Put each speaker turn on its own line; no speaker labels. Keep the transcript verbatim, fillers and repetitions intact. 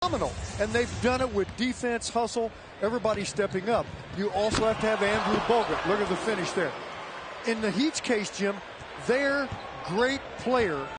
phenomenal. And they've done it with defense, hustle, everybody stepping up. You also have to have Andrew Bogut. Look at the finish there. In the Heat's case, Jim, their great player